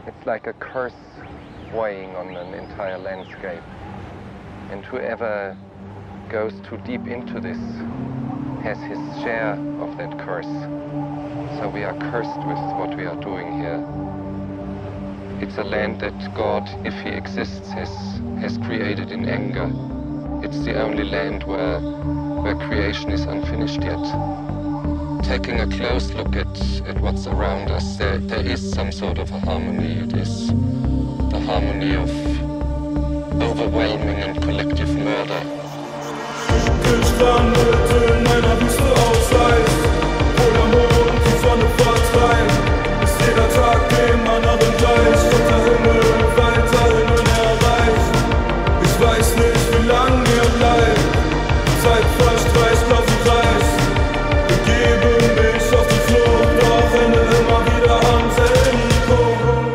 It's like a curse weighing on an entire landscape. And whoever goes too deep into this has his share of that curse. So we are cursed with what we are doing here. It's a land that God, if he exists, has created in anger. It's the only land where creation is unfinished yet. Taking a close look at what's around us, there is some sort of a harmony. It is the harmony of overwhelming and collective murder. Strandete in meiner Wüste ausreißt, wo der Mond die Sonne vertreibt, ist jeder Tag dem anderen gleich, und der Himmel weiterhin unerreicht. Ich weiß nicht, wie lang mir bleibt, Zeit verstreicht auf den Kreis, begebe mich auf die Flucht, doch ende immer wieder am selben Punkt.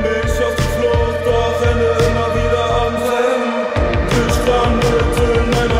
Strandete in meiner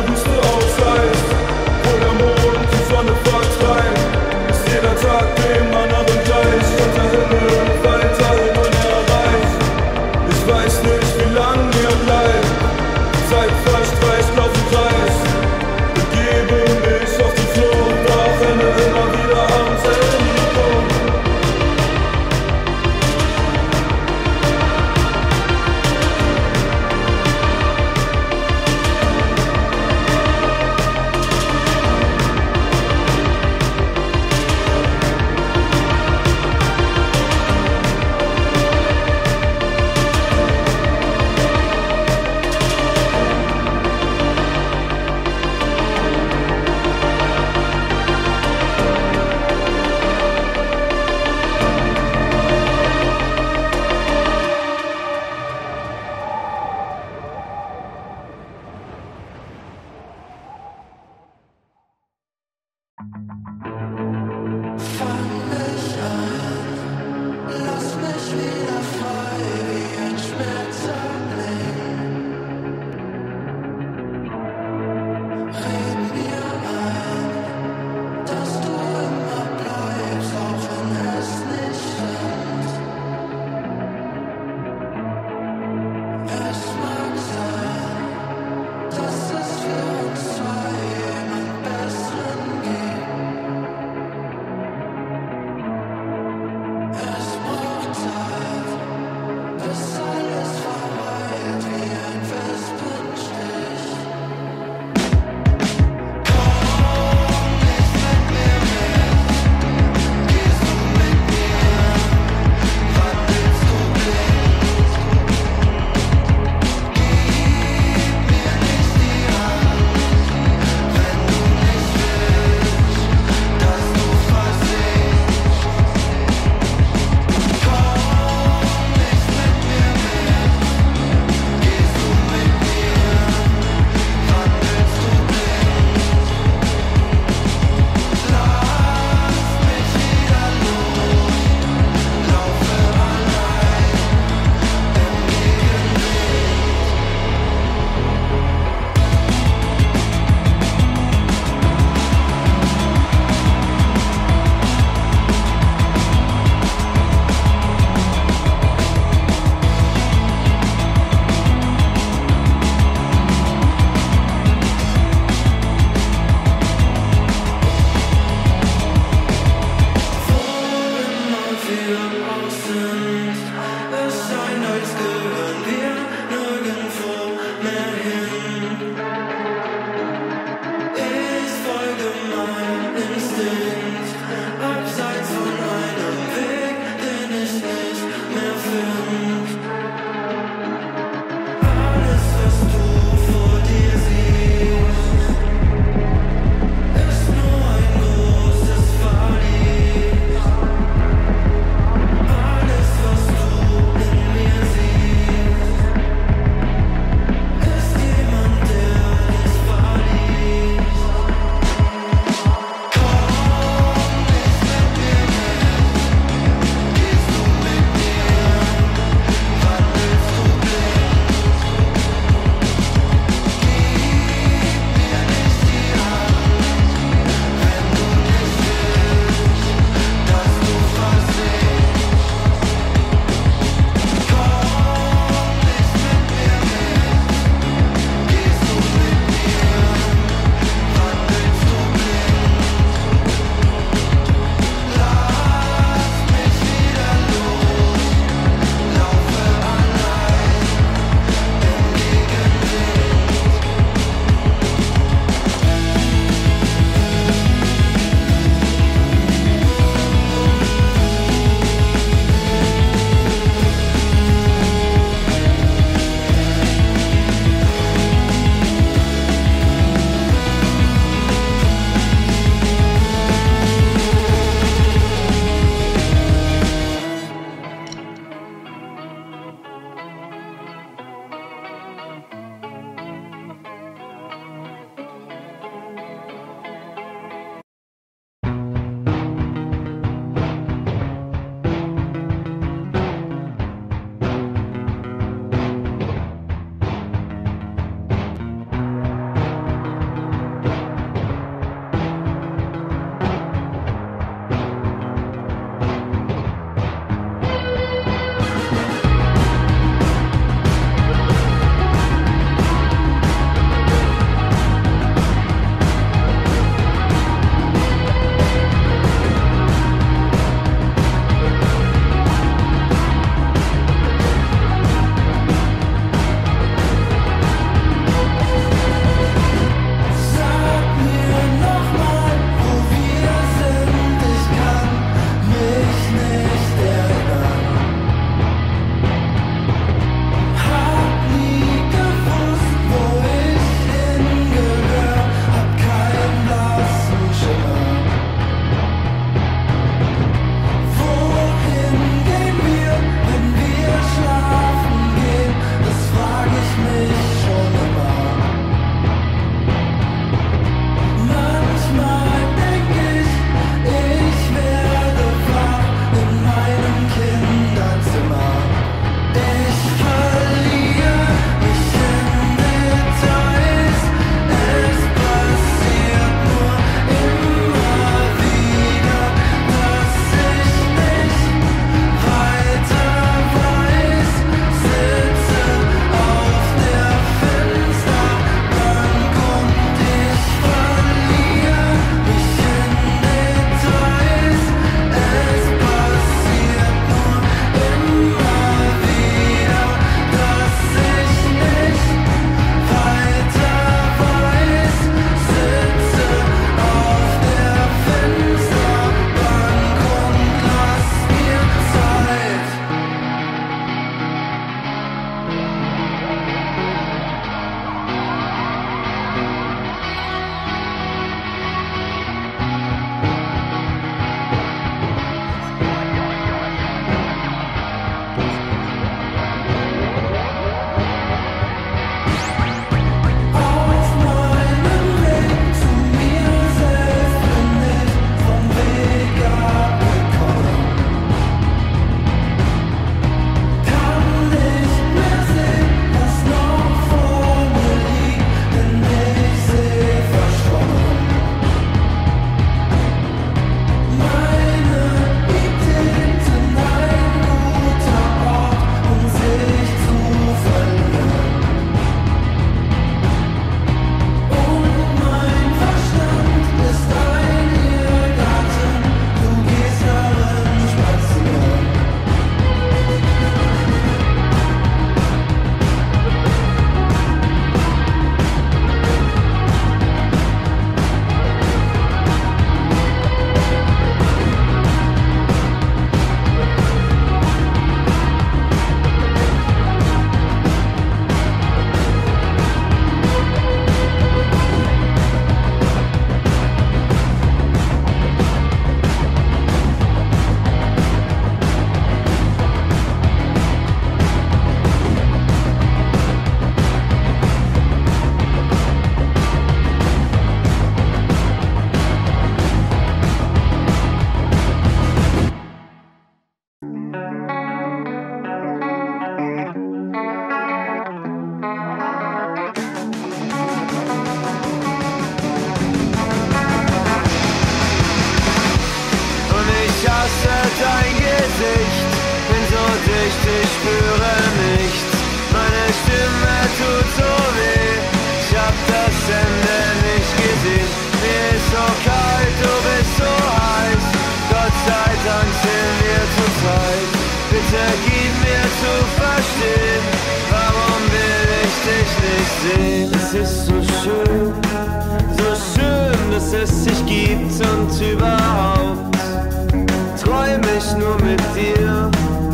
nicht, ich spüre nichts. Meine Stimme tut so weh. Ich hab das Ende nicht gesehen. Mir ist so kalt, du bist so heiß. Gott sei Dank sind wir zu zweit. Bitte gib mir zu verstehen, warum will ich dich nicht sehen? Es ist so schön, dass es dich gibt und überhaupt träum ich nur mit dir.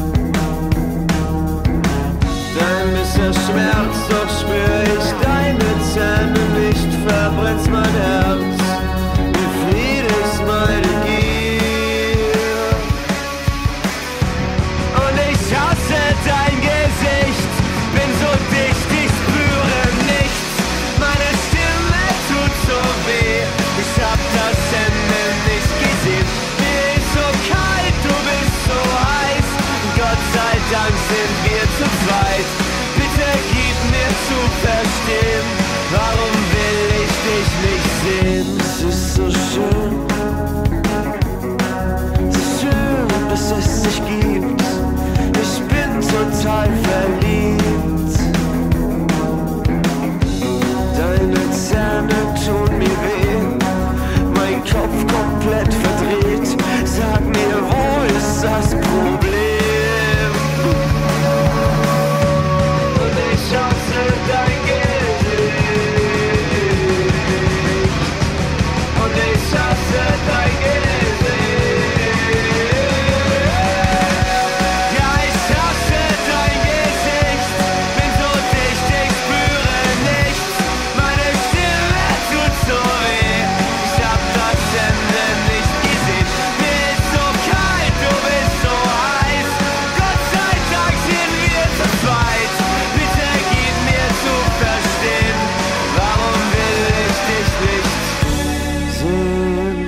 Dein bisschen Schmerz, doch spür ich deine Zähne nicht, verbrennst mein Herz, wie Friede ist meine Gier. Und ich hasse dein Gesicht, bin so dicht, ich spüre nichts, meine Stimme tut so weh, ich hab das Ende nicht gesehen, mir ist so kalt, du bist so heiß, Gott sei Dank sind wir zu zweit, bitte gib mir zu verstehen, warum will ich dich nicht sehen? Es ist so schön, dass es dich gibt, ich bin total verliebt. Deine Zähne tun mir weh, mein Kopf komplett verdreht, sag mir, wo ist das Problem? Und ich hasse dein Gesicht, und ich hasse dein Gesicht. Ja, ich hasse dein Gesicht, bin so dicht, ich spüre nichts, meine Stimme tut so weh, ich hab das Ende nicht gesehen, mir ist so kalt, du bist so heiß, Gott sei Dank sind wir zu zweit, bitte gib mir zu verstehen, warum will ich dich nicht sehen?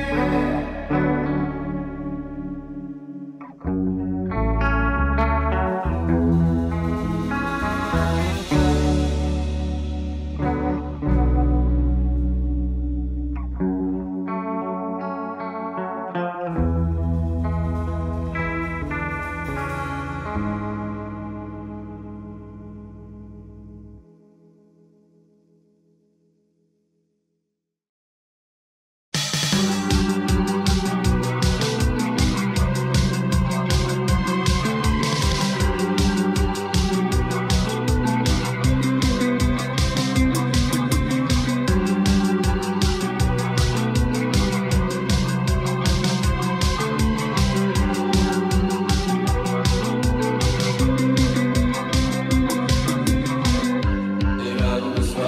Egal wo es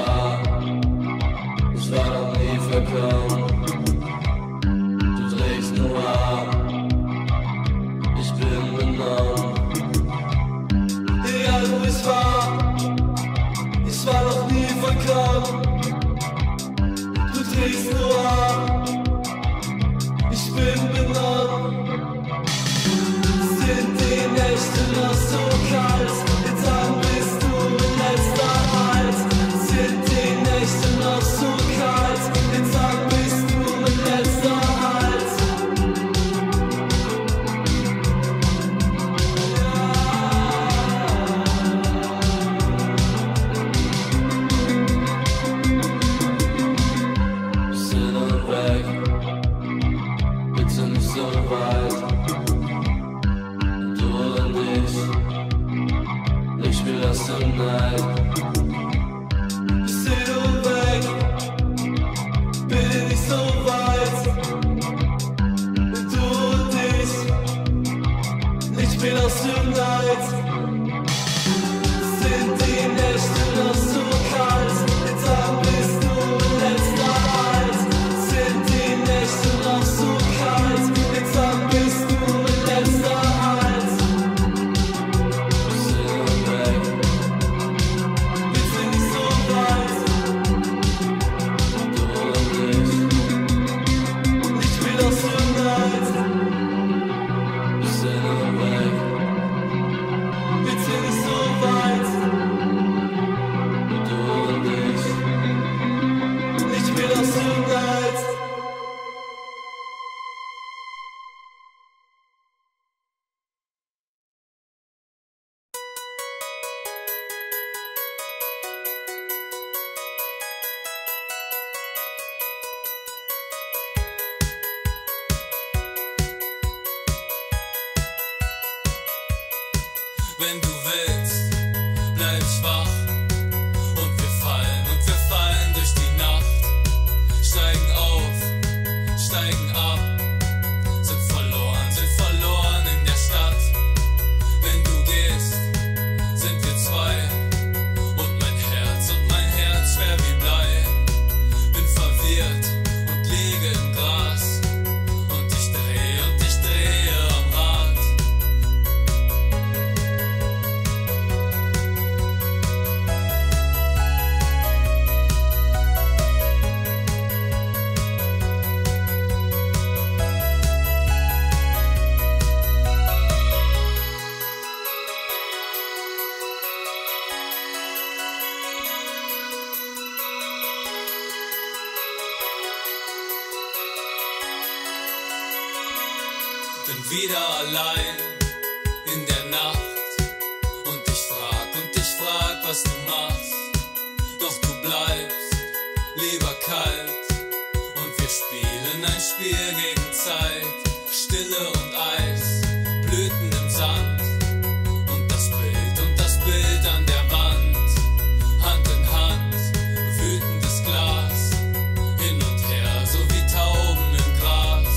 war noch nie verkommen. Du trägst nur an, ich bin benommen. Egal wo es war noch nie verkommen. Du trägst nur an, ich bin benommen. Sind die Nächte noch so kalt, dann bist du in letzter Halt. Sind die Nächte noch so kalt, dann bist du in letzter Halt. Sind und weg, bitte nicht so weit. Du und ich will das tonight. Sind und weg, bin nicht so weit. Du und ich will das tonight. Sind die Nächte noch so kalt, dann bist du in letzter Halt. Sind die Nächte noch so kalt, dann bist du in letzter Halt. Sind und weg, wenn du willst, bleib ich wach. Und wir fallen durch die Nacht, steigen auf, steigen ab, sind verloren in der Stadt. Wenn du gehst, sind wir zwei, und mein Herz schwer wie Blei. Bin verwirrt und liege im Gras, und ich drehe am Rad. Bin wieder allein in der Nacht, und ich frag, was du machst. Doch du bleibst lieber kalt, und wir spielen ein Spiel gegen Zeit. Stille und Eis, Blüten im Sand, und das Bild an der Wand. Hand in Hand, wütendes Glas, hin und her, so wie Tauben im Gras.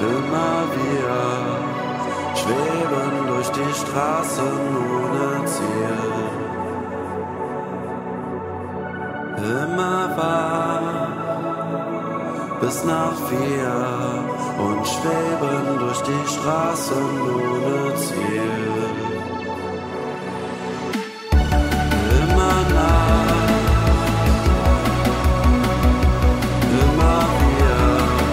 immer wir schweben durch die Straßen ohne Ziel. Immer wach bis nach 4 und schweben durch die Straßen ohne Ziel. Immer nah, immer wir.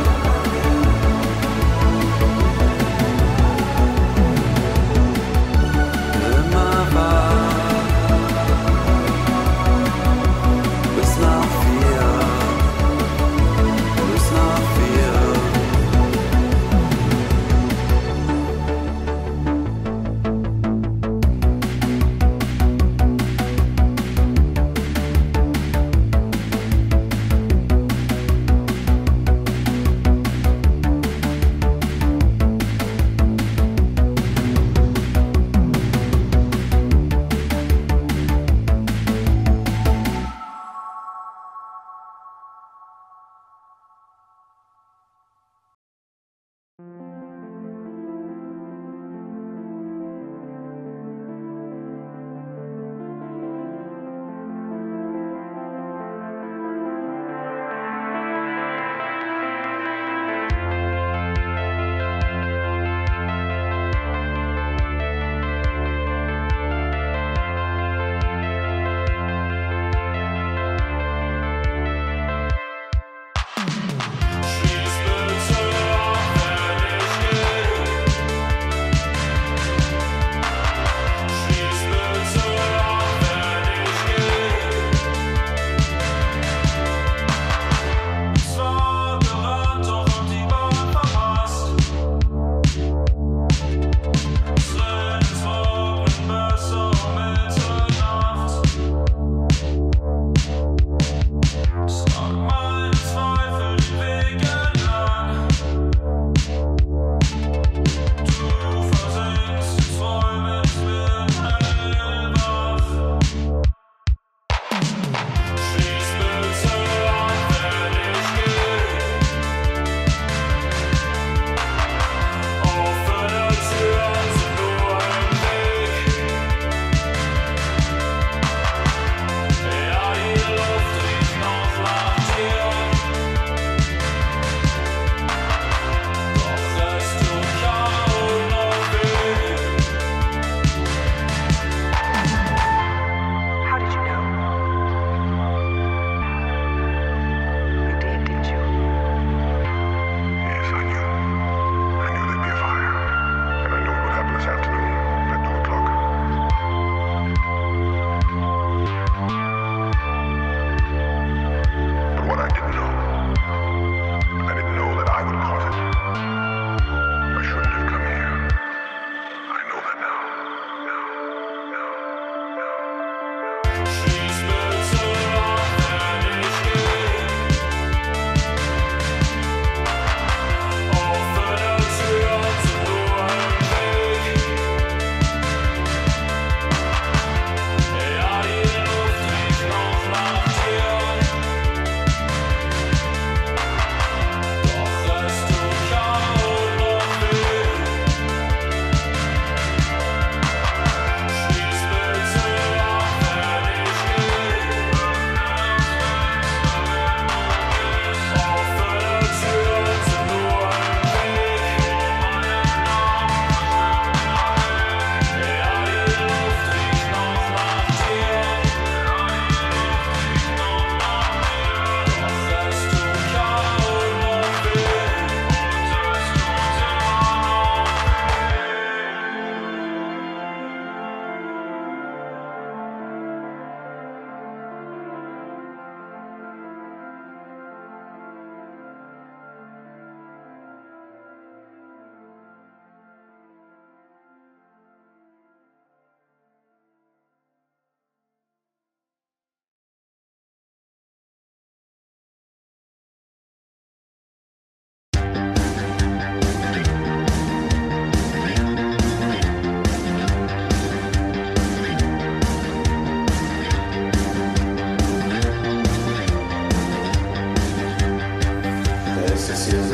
Immer wach bis nach 4. Bis nach 4.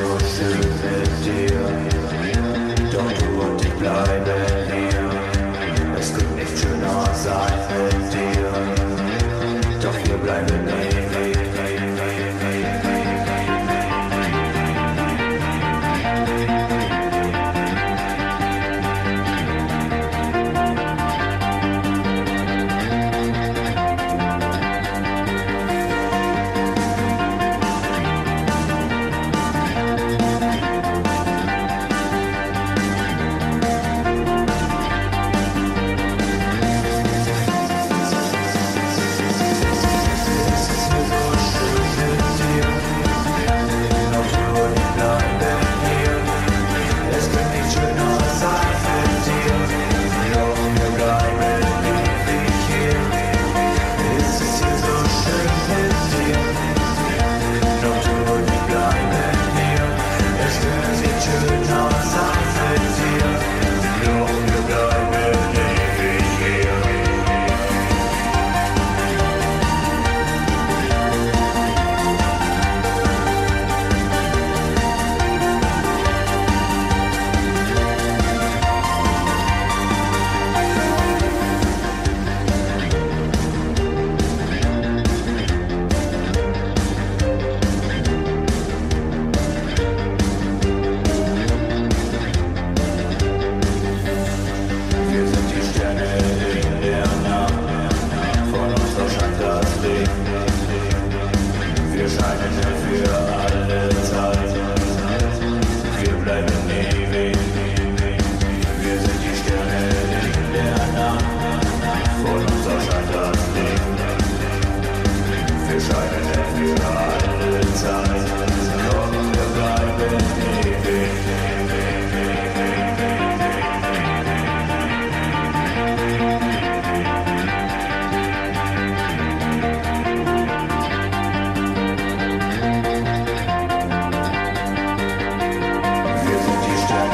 so schön mit dir. Doch du und ich bleiben hier. Es wird nicht schöner sein mit dir. Doch wir bleiben ewig. Die Sterne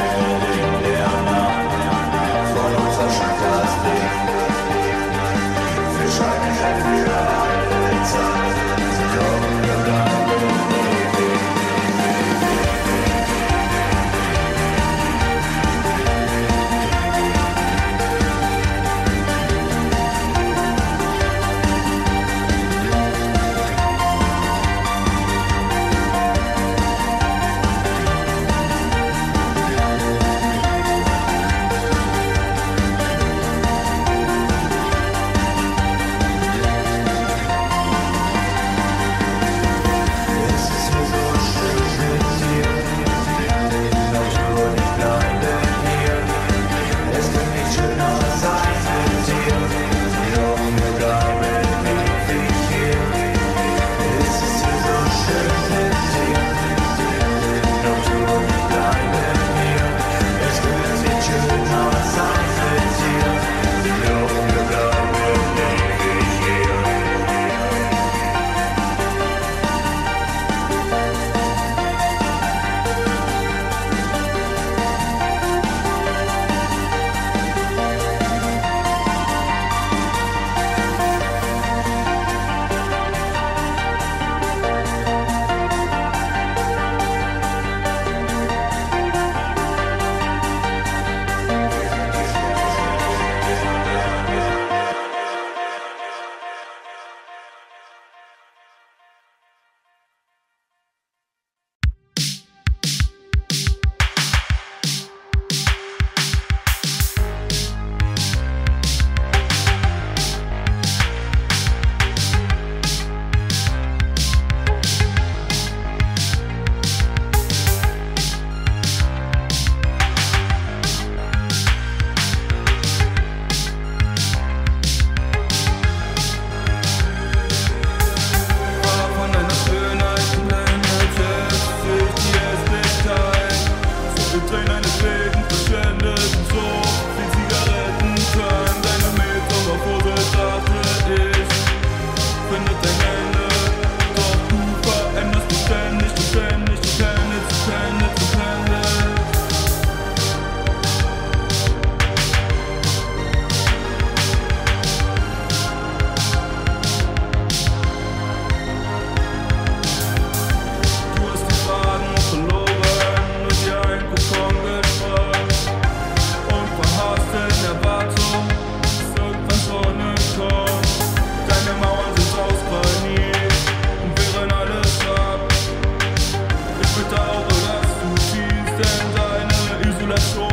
stellt eine Isolation